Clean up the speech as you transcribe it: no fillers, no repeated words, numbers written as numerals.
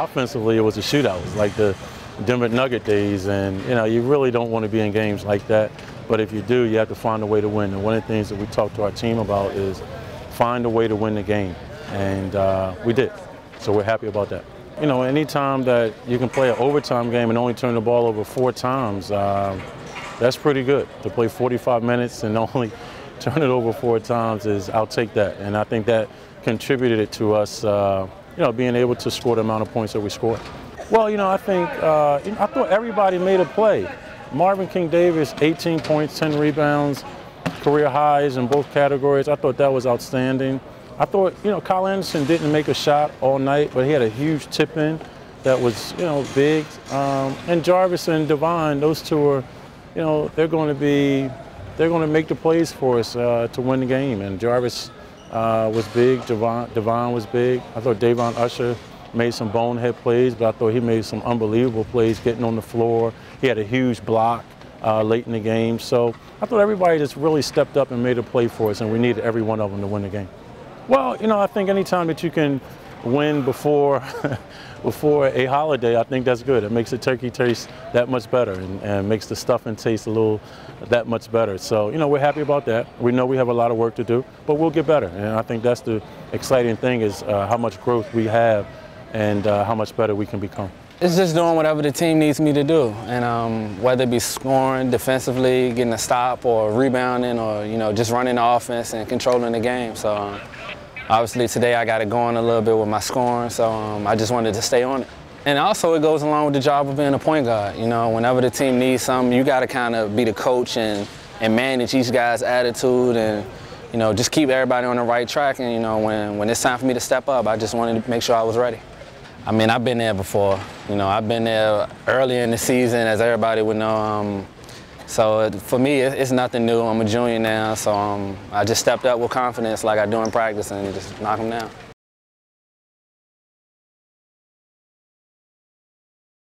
offensively, it was a shootout. It was like the Denver Nugget days, and you really don't want to be in games like that. But if you do, you have to find a way to win. And one of the things that we talk to our team about is find a way to win the game, and we did. So we're happy about that. Anytime that you can play an overtime game and only turn the ball over 4 times, that's pretty good. To play 45 minutes and only turn it over 4 times I'll take that. And I think that contributed to us, being able to score the amount of points that we scored. Well, I think, I thought everybody made a play. Marvin King-Davis, 18 points, 10 rebounds, career highs in both categories. I thought that was outstanding. I thought, Kyle Anderson didn't make a shot all night, but he had a huge tip-in that was, big. And Jarvis and Devon, those two are, they're going to make the plays for us to win the game. And Jarvis was big, Devon was big. I thought Davon Usher made some bonehead plays, but I thought he made some unbelievable plays getting on the floor. He had a huge block late in the game. So I thought everybody just really stepped up and made a play for us, and we needed every one of them to win the game. Well, I think anytime that you can win before before a holiday, I think that's good. It makes the turkey taste that much better, and makes the stuffing taste that much better. So, we're happy about that. We know we have a lot of work to do, but we'll get better. And I think that's the exciting thing is how much growth we have and how much better we can become. It's just doing whatever the team needs me to do, and whether it be scoring defensively, getting a stop, or rebounding, or just running the offense and controlling the game. So obviously today I got it going a little bit with my scoring, so I just wanted to stay on it. And also it goes along with the job of being a point guard. Whenever the team needs something, you got to kind of be the coach and manage each guy's attitude, and just keep everybody on the right track. And when it's time for me to step up, I just wanted to make sure I was ready. I mean, I've been there before. I've been there early in the season, as everybody would know. So for me, it's nothing new. I'm a junior now, so I just stepped up with confidence like I do in practice and just knock them down.